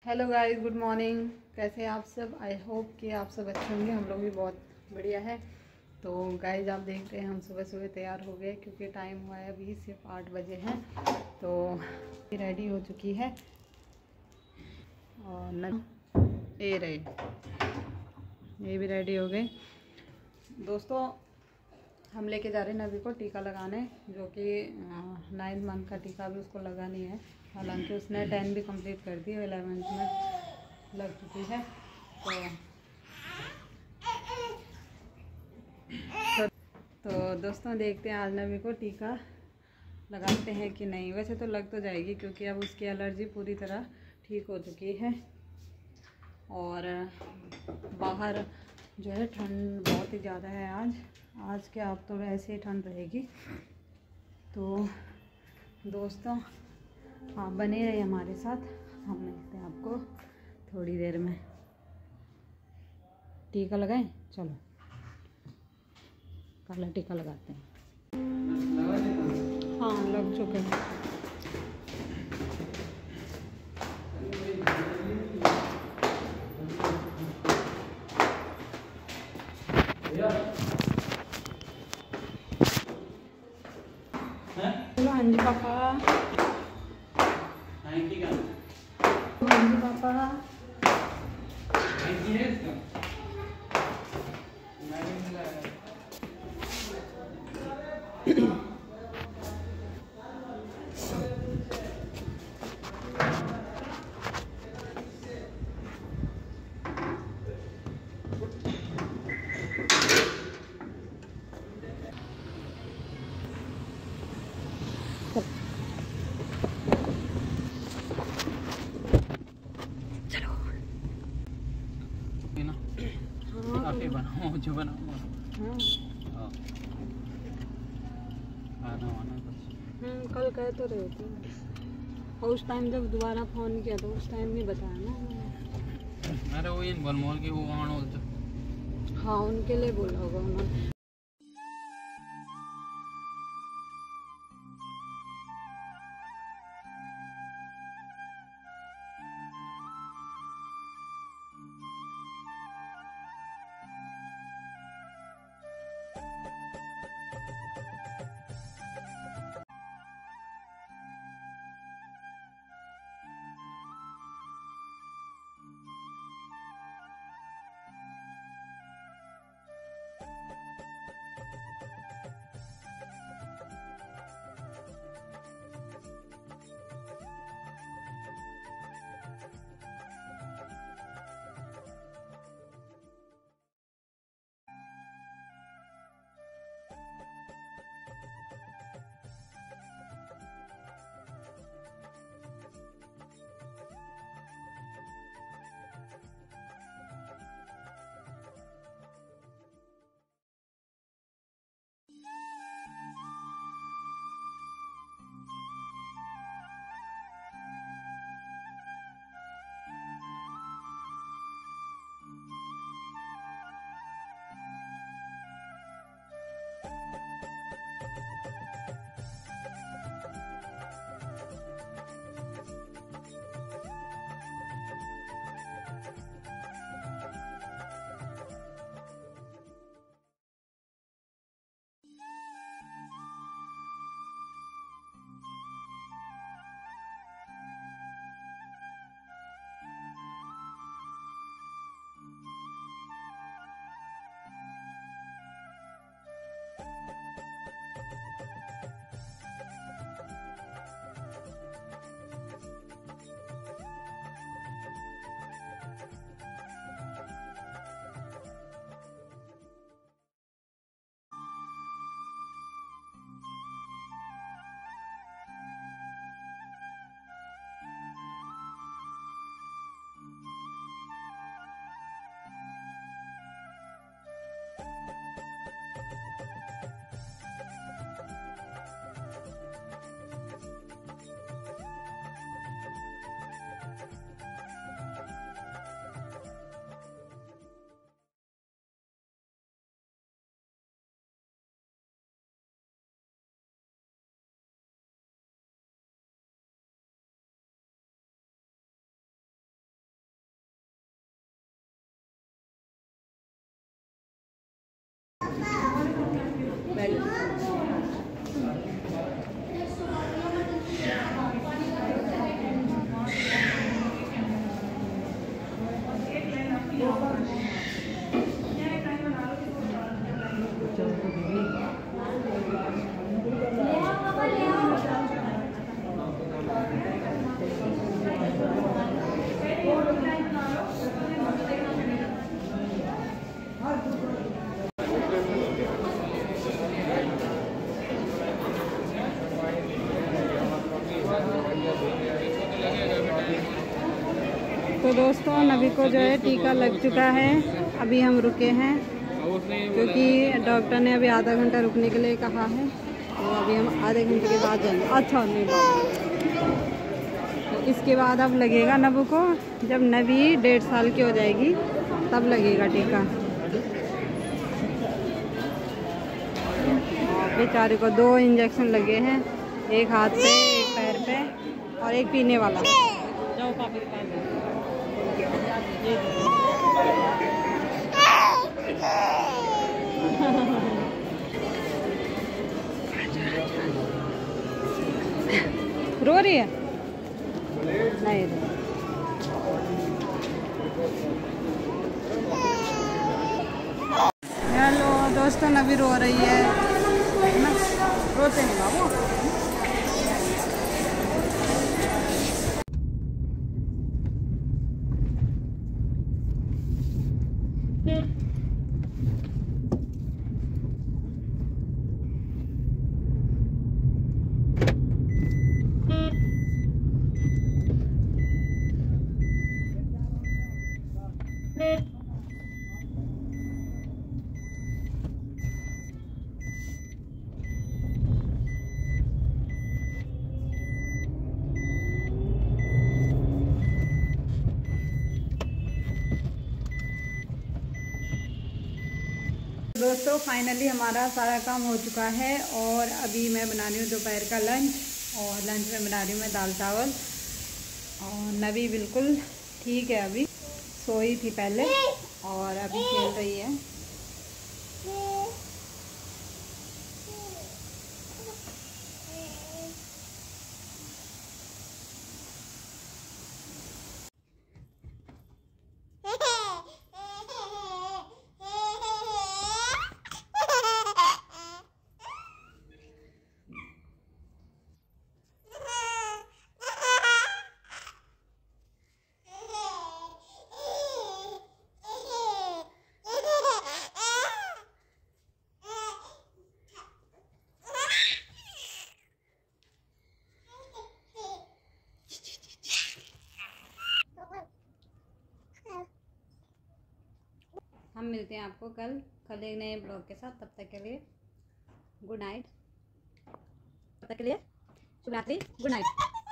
Hello guys, good morning. कैसे हैं आप सब? आई होप कि आप सब अच्छे होंगे। हम लोग भी बहुत बढ़िया है। तो गाइस, आप देख रहे हैं हम सुबह सुबह तैयार हो गए क्योंकि टाइम हुआ है अभी सिर्फ 8 बजे हैं। तो रेडी हो चुकी है और ये रहे, ये भी रेडी हो गए। दोस्तों, हम लेके जा रहे हैं नबी को टीका लगाने, जो कि 9th मंथ का टीका भी उसको लगानी है। हालांकि उसने 10 भी कंप्लीट कर दी, 11th में लग चुकी है। तो दोस्तों, देखते हैं आज नबी को टीका लगाते हैं कि नहीं। वैसे तो लग तो जाएगी क्योंकि अब उसकी एलर्जी पूरी तरह ठीक हो चुकी है। और बाहर जो है ठंड बहुत ही ज़्यादा है आज के अब तो वैसे ही ठंड रहेगी। तो दोस्तों, आप बने रहिए हमारे साथ। हम मिलते हैं आपको थोड़ी देर में। टीका लगाएं, चलो काला टीका लगाते हैं। हाँ, लग चुके हैं। चलो, हाँ जी पापा। हाँ जी पापा। काफी बनाओ जो बनाओ। हाँ, खाना वाना कुछ। कल कह तो रहे थे, और उस टाइम जब दोबारा फ़ोन किया तो उस टाइम नहीं बताया ना। अरे वो इन बलमोल की वो आनो। हाँ, उनके लिए बोला होगा उन्होंने। तो दोस्तों नबी को जो है टीका लग चुका है। अभी हम रुके हैं क्योंकि डॉक्टर ने अभी आधा घंटा रुकने के लिए कहा है, तो अभी हम आधे घंटे के बाद जाएंगे। अच्छा नहीं तो इसके बाद अब लगेगा नबू को, जब नबी 1.5 साल की हो जाएगी तब लगेगा टीका। बेचारे को 2 इंजेक्शन लगे हैं, एक हाथ पे, एक पैर पे और एक पीने वाला। जाओ पापा के पास रो रही है नहीं हेलो दोस्तों, नबी रो रही है ना, रोते नहीं बाबू। दोस्तों फाइनली हमारा सारा काम हो चुका है और अभी मैं बना रही हूँ दोपहर का लंच। और लंच में बना रही हूँ मैं दाल चावल। और नबी बिल्कुल ठीक है, अभी सोई थी पहले और अभी खेल रही है। हम मिलते हैं आपको कल एक नए ब्लॉग के साथ। तब तक के लिए गुड नाइट, तब तक के लिए शुभ रात्रि, गुड नाइट।